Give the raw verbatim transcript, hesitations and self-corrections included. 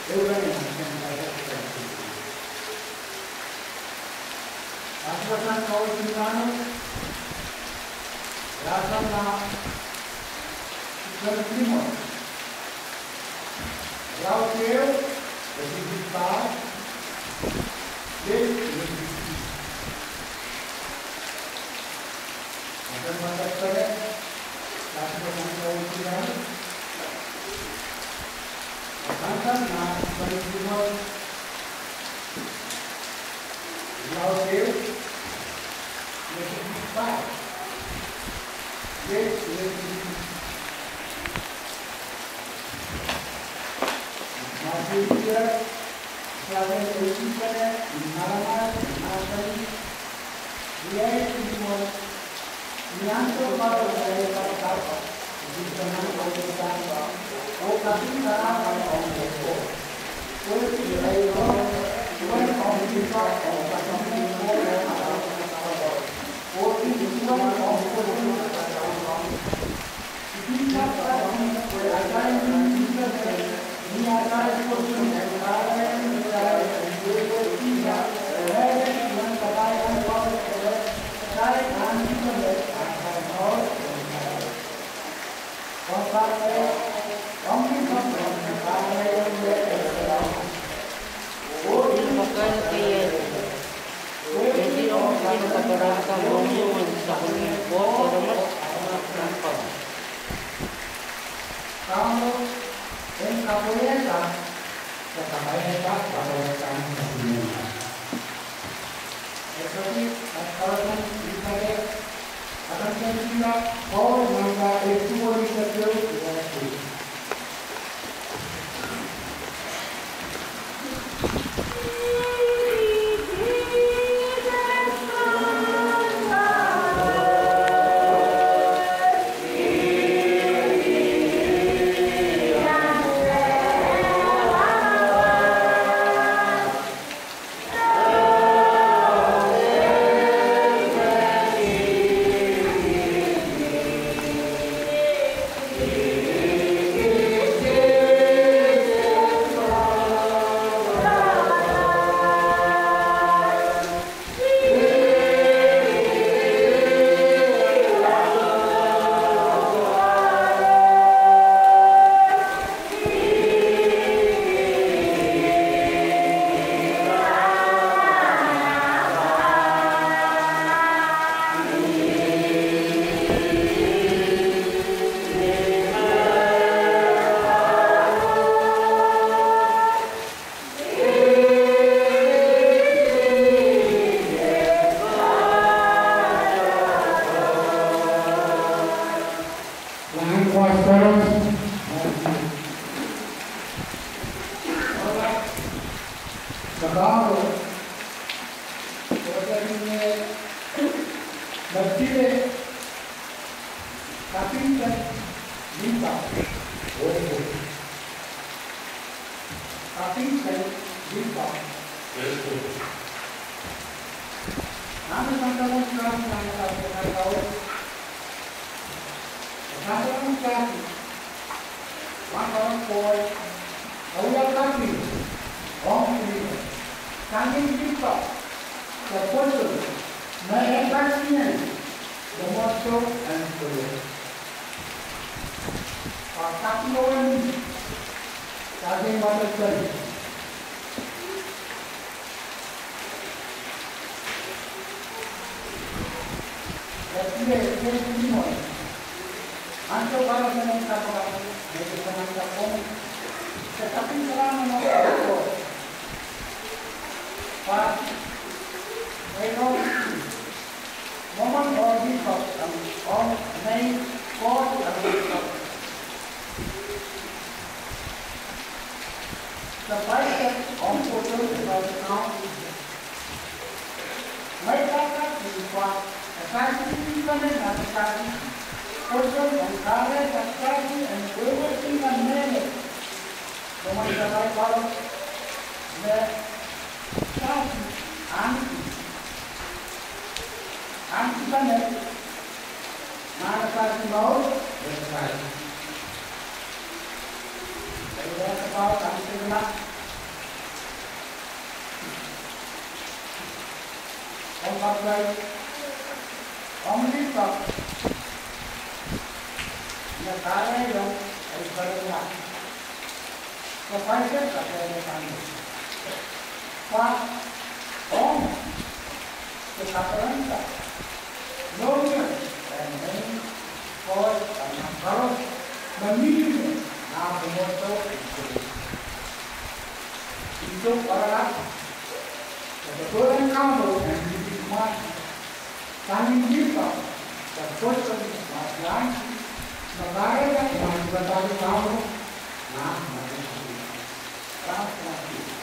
एउटा नै हामीलाई Aswasan kau dimana? Rasanya berterima. Laut kau berdikat, dek berdikat. Akan mantap saya. Aswasan kau dimana? Rasanya berterima. Laut kau berdikat, dek berdikat. Masih dia selalu berbicara malam malam dia itu yang terbaru dari kata-kata di dalam kata-kata oh tapi cara orang itu oh dia itu bukan orang kita orang kata-kata oh itu bukan orang kata-kata kita orang ada yang kita ini ada itu ada yang kita itu tidak ada yang kita yang kalau saya kan kita akan tahu kalau saya kami akan tahu yang dia oh ini bukan dia jadi orang yang tak berasa ngomong sebenarnya bos orang apa kamu dan kamu yang tak terkait tak pada kami semua. Jadi kalau kita akan kita all maka itu kita perlu kita sebagai pemerintah negara yang bergerak kepada kesehatan Pak Om kesehatan Nonya dan lain kos dan harus memilih nama moto itu itu adalah kebetulan kamu yang dinikmati kami kita terkonsum masalah negara yang bertanggung jawab nah,